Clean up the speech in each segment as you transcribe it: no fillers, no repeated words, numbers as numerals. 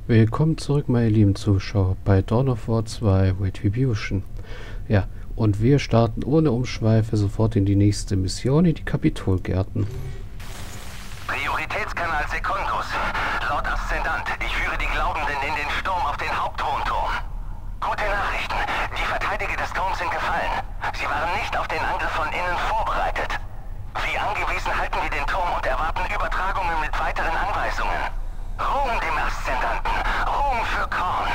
Willkommen zurück, meine lieben Zuschauer, bei Dawn of War 2 Retribution. Ja, und wir starten ohne Umschweife sofort in die nächste Mission, in die Kapitolgärten. Prioritätskanal Secundus. Laut Aszendant, ich führe die Glaubenden in den Sturm auf den Hauptthronturm. Gute Nachrichten. Die Verteidiger des Turms sind gefallen. Sie waren nicht auf den Angriff von innen vorbereitet. Wie angewiesen halten wir den Turm und erwarten Übertragungen mit weiteren Anweisungen. Ruhm dem Aszendanten. Ruhm für Korn.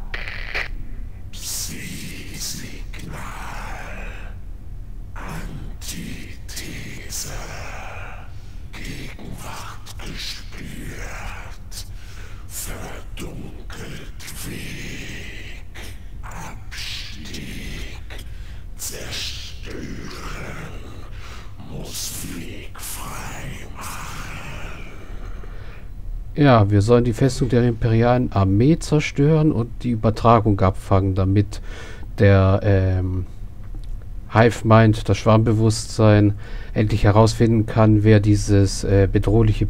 Psi-Signal. Antithese. Gegenwart gespürt. Verdunkelt Weg. Abstieg. Zerstören. Muss Weg frei machen. Ja, wir sollen die Festung der imperialen Armee zerstören und die Übertragung abfangen, damit der Hive Mind, das Schwarmbewusstsein, endlich herausfinden kann, wer diese bedrohliche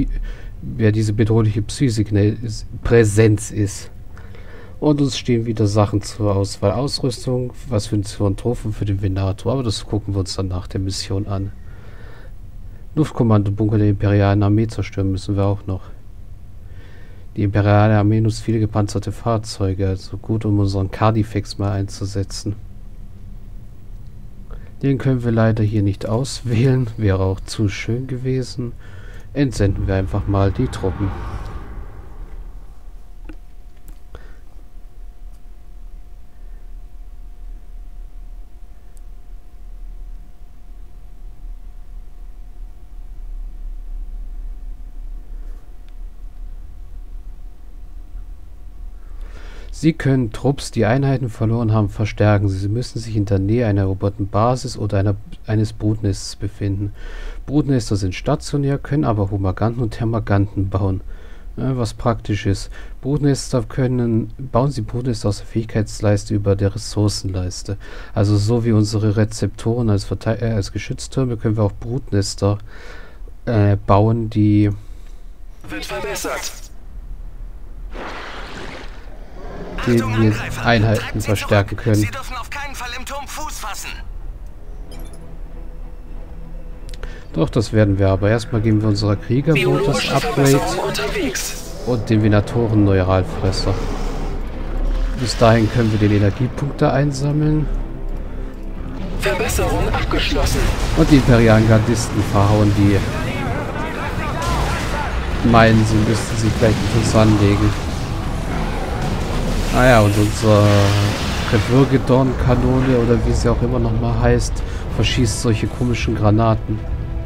Präsenz ist. Und uns stehen wieder Sachen zur Auswahl. Ausrüstung, was für ein Trophen für den Venator, aber das gucken wir uns dann nach der Mission an. Luftkommandobunker der imperialen Armee zerstören müssen wir auch noch. Die imperiale Armee nutzt viele gepanzerte Fahrzeuge, also gut, um unseren Cardifex mal einzusetzen. Den können wir leider hier nicht auswählen, wäre auch zu schön gewesen. Entsenden wir einfach mal die Truppen. Sie können Trupps, die Einheiten verloren haben, verstärken. Sie müssen sich in der Nähe einer eroberten Basis oder eines Brutnestes befinden. Brutnester sind stationär, können aber Humaganten und Termaganten bauen. Was praktisch ist. Bauen Sie Brutnester aus der Fähigkeitsleiste über der Ressourcenleiste. Also so wie unsere Rezeptoren als Geschütztürme können wir auch Brutnester bauen, die... Wird verbessert. die wir Einheiten verstärken können. Sie dürfen auf keinen Fall im Turm Fuß fassen. Doch, das werden wir, aber erstmal geben wir unserer Kriegerboot das Upgrade und den Venatoren Neuralfresser. Bis dahin können wir den Energiepunkte einsammeln. Verbesserung abgeschlossen. Und die imperialen Gardisten verhauen, die meinen, sie müssten sich gleich mit uns anlegen. Ah ja, und unsere Revürgedornkanone oder wie sie auch immer nochmal heißt, verschießt solche komischen Granaten.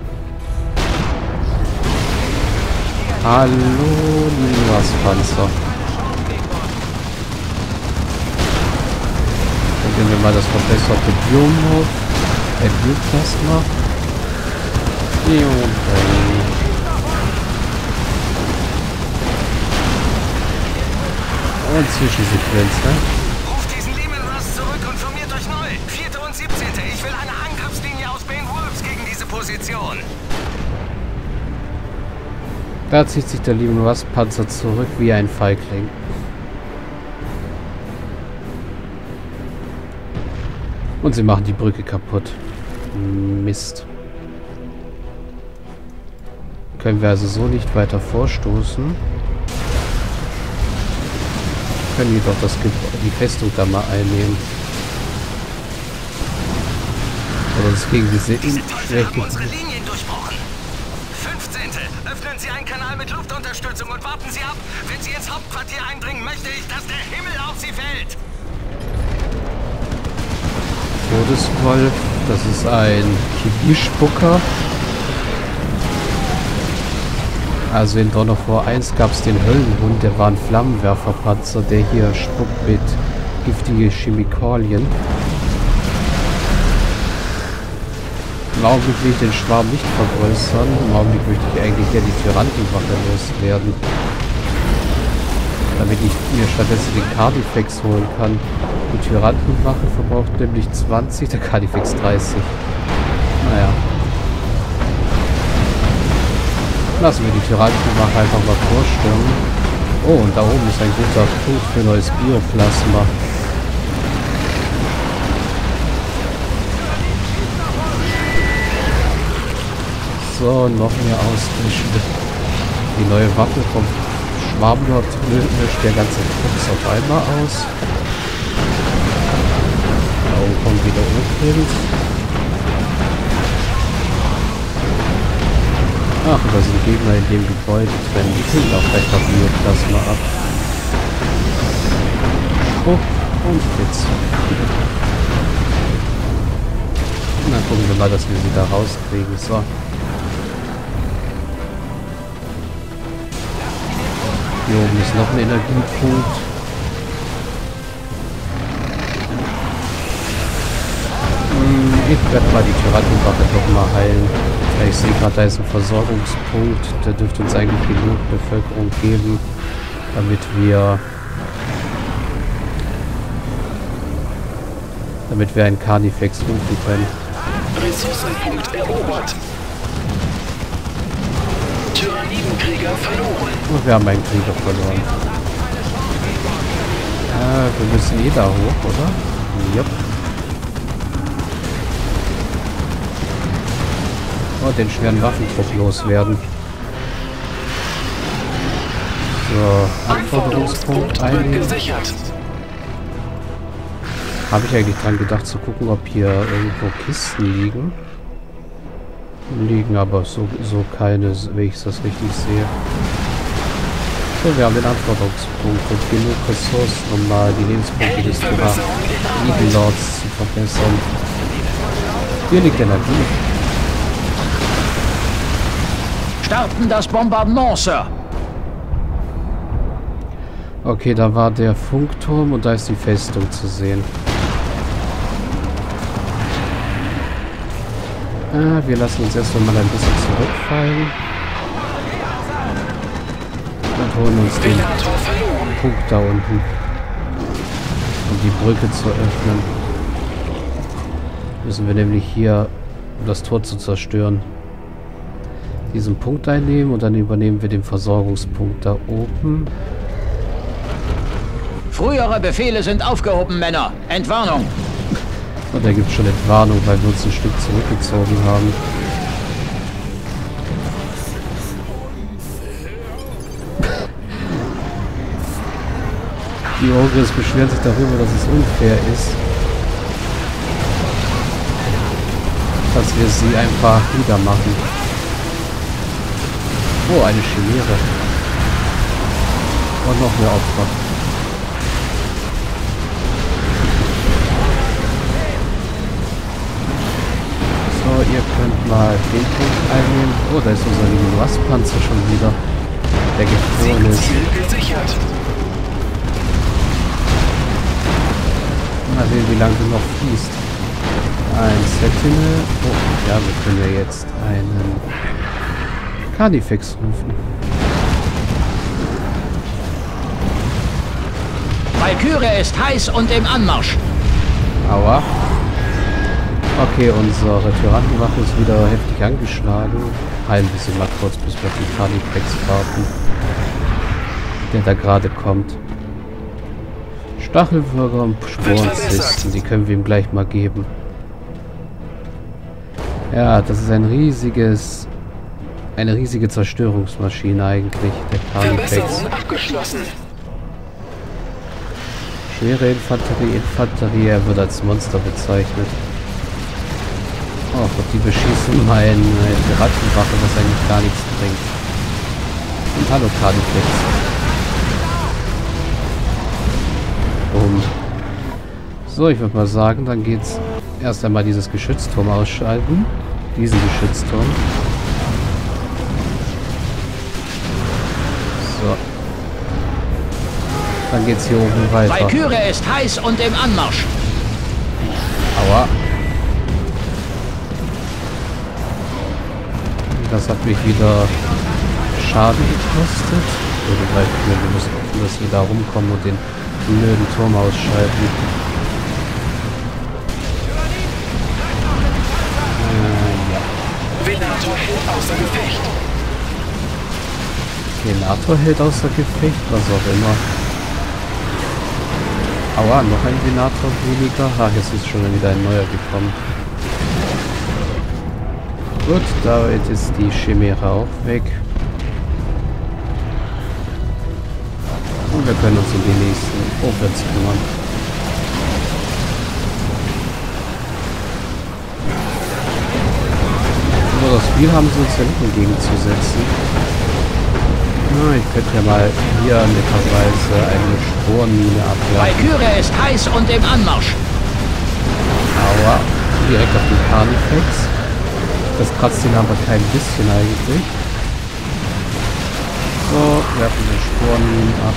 Hallo, Panzer. Dann nehmen wir mal das verbesserte Bioplasma. Und Zwischensequenz, ne? Ruft diesen Lehman Russ zurück und formiert euch neu. 4. und 17. Ich will eine Angriffslinie aus Bane Wolves gegen diese Position. Da zieht sich der Lehman Russ Panzer zurück wie ein Feigling. Und sie machen die Brücke kaputt. Mist. Können wir also so nicht weiter vorstoßen. Können jedoch die Festung da mal einnehmen. Oder das gegen diese haben unsere Linien durchbrochen. 15. Öffnen Sie einen Kanal mit Luftunterstützung und warten Sie ab. Wenn Sie ins Hauptquartier eindringen, möchte ich, dass der Himmel auf Sie fällt. Todeswolf, das ist ein Chemiespucker. Also in Dawn of War 1 gab es den Höllenhund, der war ein Flammenwerferpanzer, der hier spuckt mit giftige Chemikalien. Im Augenblick will ich den Schwarm nicht vergrößern. Im Augenblick möchte ich eigentlich ja die Tyrantenwache loswerden. Damit ich mir stattdessen den Cardifex holen kann. Die Tyrantenwache verbraucht nämlich 20, der Cardifex 30. Naja. Lassen wir die Tyrantenwache einfach mal vorstellen. Oh, und da oben ist ein guter Punkt für neues Bioplasma. So, noch mehr ausmischen. Die neue Waffe vom Schwarmlord löscht der ganze Fuchs auf einmal aus. Da oben kommt wieder Urkind. Ach, da sind Gegner in dem Gebäude drin. Die kriegen auch gleich mal Bioplasma ab. Oh, und jetzt. Na, gucken wir mal, dass wir sie da rauskriegen. So. Hier oben ist noch ein Energiepunkt. Ich werde mal die Tyrannenwache doch mal heilen. Ich sehe gerade, da ist ein Versorgungspunkt. Der dürfte uns eigentlich genug Bevölkerung geben, damit wir einen Carnifex rufen können. Ressourcenpunkt erobert. Tyrannidenkrieger verloren. Und wir haben einen Krieger verloren. Wir müssen eh da hoch, oder? Jupp. Oh, den schweren Waffentrupp loswerden. So, Anforderungspunkt einnehmen. Habe ich eigentlich dran gedacht zu gucken, ob hier irgendwo Kisten liegen. Liegen aber so keine, wenn ich das richtig sehe. So, wir haben den Anforderungspunkt und genug Ressourcen, um mal die Lebenspunkte des Lords zu verbessern. Hier liegt Energie. Starten das Bombardement, Sir. Okay, da war der Funkturm und da ist die Festung zu sehen. Wir lassen uns erst mal ein bisschen zurückfallen. Und holen uns den Punkt da unten. Um die Brücke zu öffnen. Müssen wir nämlich hier, um das Tor zu zerstören, diesen Punkt einnehmen und dann übernehmen wir den Versorgungspunkt da oben. Frühere Befehle sind aufgehoben, Männer. Entwarnung. Und da gibt es schon Entwarnung, weil wir uns ein Stück zurückgezogen haben. Die Ogres beschweren sich darüber, dass es unfair ist, dass wir sie einfach niedermachen. Oh, eine Chimäre. Und noch mehr Opfer. So, ihr könnt mal den Punkt einnehmen. Oh, da ist unser Linoas-Panzer schon wieder. Der gefroren ist. Mal sehen, wie lange du noch fließt. Ein Sentinel. Oh, ja, wir können ja jetzt einen Carnifex rufen. Valkyrie ist heiß und im Anmarsch. Aua. Okay, unsere Tyrannenwache ist wieder heftig angeschlagen. Heilen wir sie mal kurz, bis wir auf den Carnifex warten. Der da gerade kommt. Stachelwürger und Sporenzysten, die können wir ihm gleich mal geben. Ja, das ist eine riesige Zerstörungsmaschine eigentlich, der Carnifex. Schwere Infanterie, er wird als Monster bezeichnet. Oh, und die beschießen meine Rattenwache, was eigentlich gar nichts bringt. Und hallo Carnifex. So, ich würde mal sagen, dann geht's erst einmal dieses Geschützturm ausschalten. Diesen Geschützturm. So. Dann geht's hier oben weiter. Valkyrie ist heiß und im Anmarsch. Aua. Das hat mich wieder Schaden gekostet. Wir müssen hoffen, dass wir da rumkommen und den blöden Turm ausschalten. Venator hält außer Gefecht. Venator hält außer Gefecht, was auch immer. Aua, noch ein Venator weniger. Ach, jetzt ist schon wieder ein neuer gekommen. Gut, damit ist die Chimäre auch weg. Und wir können uns um die nächsten Opens kümmern. Nur das Spiel haben sie uns ja nicht entgegenzusetzen. Na, ich könnte ja mal hier netterweise eine Sporenmine abwerfen. Valkyrie ist heiß und im Anmarsch. Aua, direkt auf den Carnifex. Das kratzt ihn aber kein bisschen eigentlich. So, werfen wir Sporenminen ab.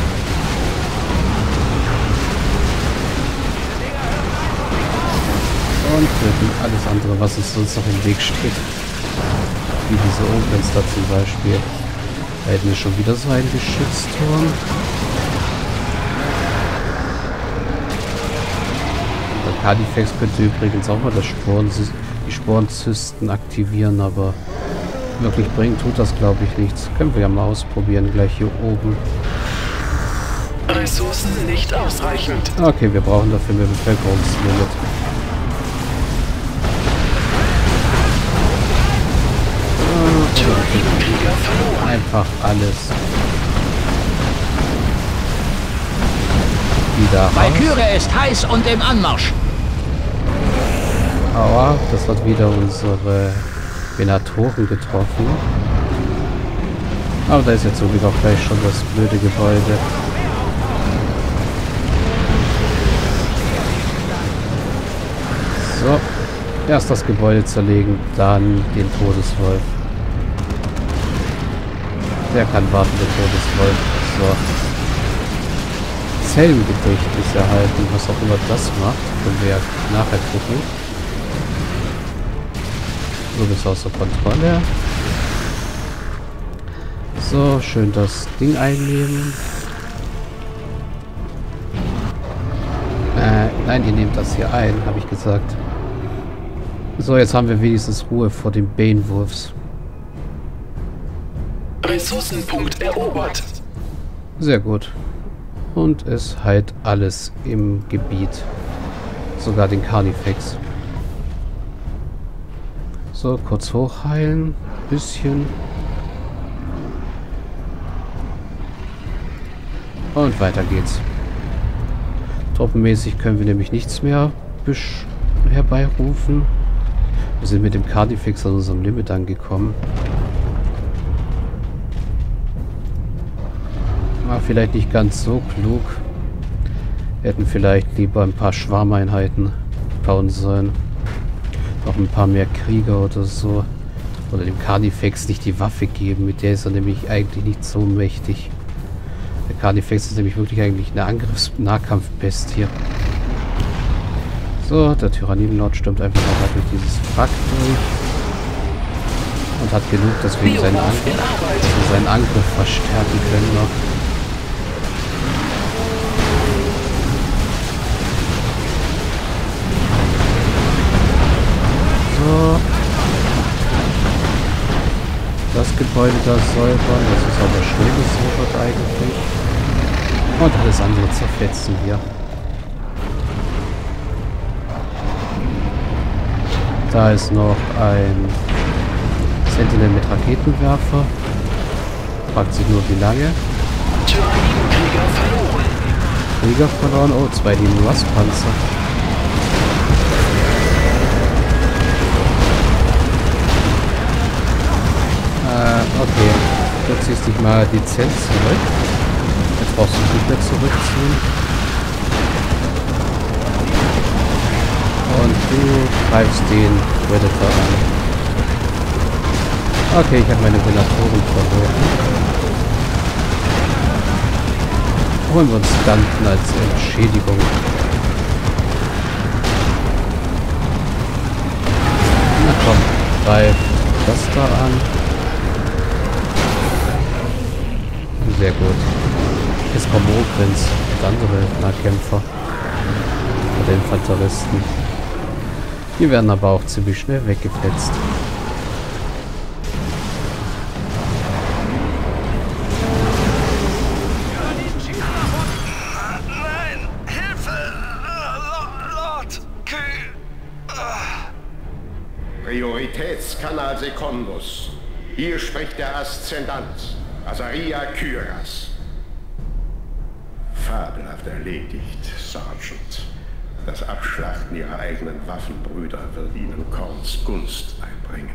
Und töten alles andere, was uns sonst noch im Weg steht. Wie diese Opens da zum Beispiel. Da hätten wir schon wieder so einen Geschützturm. Der Carnifex könnte übrigens auch mal die Sporenzysten aktivieren, aber wirklich bringen tut das, glaube ich, nichts. Können wir ja mal ausprobieren, gleich hier oben. Ressourcen nicht ausreichend. Okay, wir brauchen dafür mehr Bevölkerungslimit. Tyranidenkrieger verloren. Einfach alles wieder raus. Valkyrie ist heiß und im Anmarsch. Aua, das hat wieder unsere Venatoren getroffen. Aber da ist jetzt sowieso auch gleich schon das blöde Gebäude. So, erst das Gebäude zerlegen, dann den Todeswolf. Der kann warten, der Todeswolf. So. Zellengedächtnis erhalten, was auch immer das macht. Können wir ja nachher gucken. So, bis außer Kontrolle. So, schön das Ding einnehmen. Nein, ihr nehmt das hier ein, habe ich gesagt. So, jetzt haben wir wenigstens Ruhe vor den Banewurfs. Ressourcenpunkt erobert. Sehr gut. Und es heilt alles im Gebiet. Sogar den Carnifex. So, kurz hochheilen. Bisschen. Und weiter geht's. Truppenmäßig können wir nämlich nichts mehr herbeirufen. Wir sind mit dem Carnifex an unserem Limit angekommen. War vielleicht nicht ganz so klug. Wir hätten vielleicht lieber ein paar Schwarmeinheiten bauen sollen. Noch ein paar mehr Krieger oder so. Oder dem Carnifex nicht die Waffe geben. Mit der ist er nämlich eigentlich nicht so mächtig. Der Carnifex ist nämlich wirklich eigentlich eine Nahkampfbestie. So, der Tyrannidenlord stürmt einfach mal durch dieses Wrack durch. Und hat genug, dass wir seinen Angriff verstärken können noch. So. Das Gebäude da säubern, das ist aber schnell gesäubert eigentlich. Und alles andere zerfetzen wir. Da ist noch ein Sentinel mit Raketenwerfer. Fragt sich nur wie lange. Tyranidenkrieger verloren. Krieger verloren. Oh, 2 Rust-Panzer. Okay. Du ziehst dich mal dezent zurück. Jetzt brauchst du dich nicht mehr zurückziehen. Und du greifst den Predator an. Okay, ich habe meine Venatoren verloren. Holen wir uns Stunten als Entschädigung. Na komm, greif das da an. Sehr gut. Jetzt kommen Opens und andere Nahkämpfer. Oder Infanteristen. Die werden aber auch ziemlich schnell weggefetzt. Prioritätskanal Secundus. Hier spricht der Aszendant, Azaria Kyras. Fabelhaft erledigt, Sergeant. Das Abschlachten ihrer eigenen Waffenbrüder wird ihnen Korns Gunst einbringen.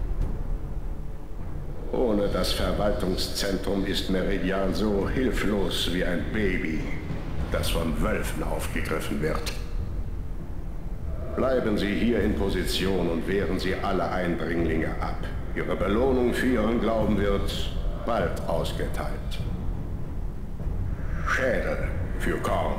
Ohne das Verwaltungszentrum ist Meridian so hilflos wie ein Baby, das von Wölfen aufgegriffen wird. Bleiben Sie hier in Position und wehren Sie alle Eindringlinge ab. Ihre Belohnung für Ihren Glauben wird bald ausgeteilt. Schädel für Korn.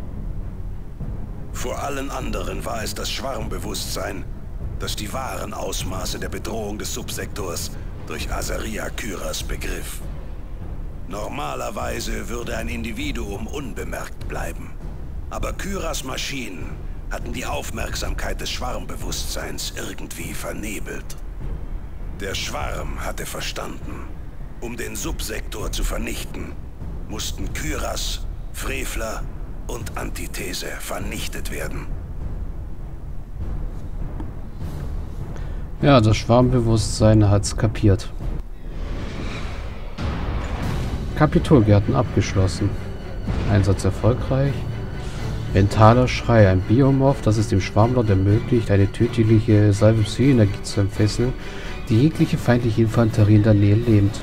Vor allen anderen war es das Schwarmbewusstsein, das die wahren Ausmaße der Bedrohung des Subsektors durch Azaria Kyras begriff. Normalerweise würde ein Individuum unbemerkt bleiben. Aber Kyras Maschinen hatten die Aufmerksamkeit des Schwarmbewusstseins irgendwie vernebelt. Der Schwarm hatte verstanden, um den Subsektor zu vernichten, mussten Kyras, Frevler und Antithese vernichtet werden. Ja, das Schwarmbewusstsein hat's kapiert. Kapitolgärten abgeschlossen. Einsatz erfolgreich. Mentaler Schrei. Ein Biomorph, das es dem Schwarmlord ermöglicht, eine tödliche Salve Psy-Energie zu entfesseln, die jegliche feindliche Infanterie in der Nähe lähmt.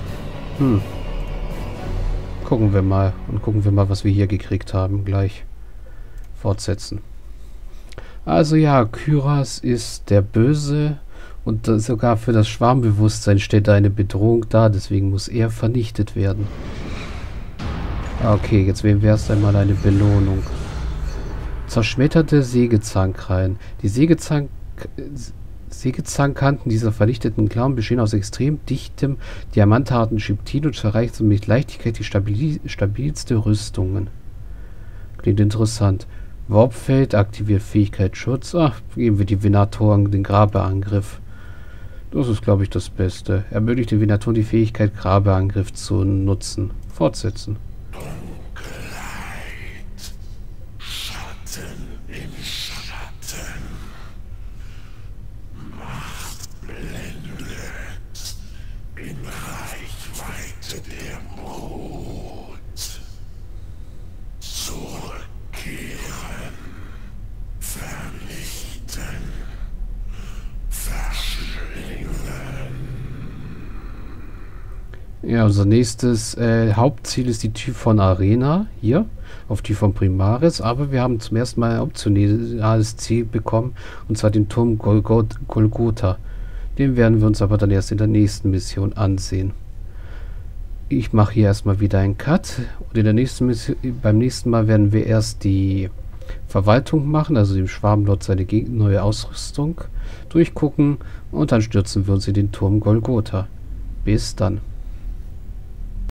Gucken wir mal. Und gucken wir mal, was wir hier gekriegt haben. Gleich fortsetzen. Also ja, Kyras ist der Böse. Und sogar für das Schwarmbewusstsein steht da eine Bedrohung da. Deswegen muss er vernichtet werden. Okay, jetzt wäre es einmal eine Belohnung. Zerschmetterte Sägezahnkrallen. Die Sägezahnkanten dieser vernichteten Klauen bestehen aus extrem dichtem, diamantharten Chiptin und erreichen mit Leichtigkeit die stabilste Rüstungen. Klingt interessant. Warpfeld aktiviert Fähigkeit Schutz. Ach, geben wir die Venatoren den Grabeangriff. Das ist, glaube ich, das Beste. Ermöglicht den Venatoren die Fähigkeit, Grabeangriff zu nutzen. Fortsetzen. Ja, unser nächstes Hauptziel ist die Typhon Arena, hier, auf Typhon Primaris, aber wir haben zum ersten Mal ein optionales Ziel bekommen, und zwar den Turm Golgotha. Den werden wir uns aber dann erst in der nächsten Mission ansehen. Ich mache hier erstmal wieder einen Cut, und in der nächsten Mission, beim nächsten Mal werden wir erst die Verwaltung machen, also dem Schwarmlord seine neue Ausrüstung durchgucken, und dann stürzen wir uns in den Turm Golgotha. Bis dann.